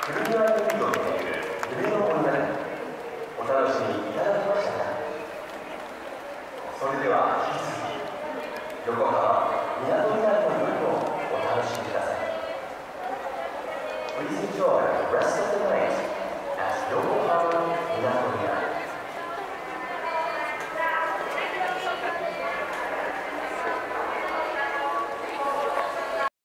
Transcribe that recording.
古着ワインを見ている夢の女にお楽しみいただきましたか？それでは引き続き横浜みなとみらいの夜をお楽しみください。 Please enjoy the rest of the night at Yokohama Minato Mirai.